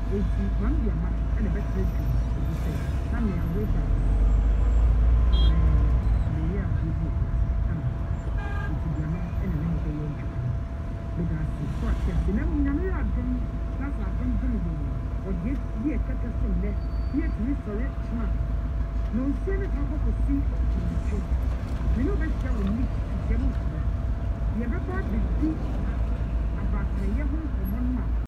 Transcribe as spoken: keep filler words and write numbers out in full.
eti mam dia ma e na betre du e say na me aweta eh me ya bibi am eti dia ma e na me ko yo because so check the name nyame ya dum na sa dum dum dum o ye ye kaka so le ye tumi sore chma no se ne ka ko si me no be sha wo ni ti mo ye be ba bi about me ye ho ko mon ma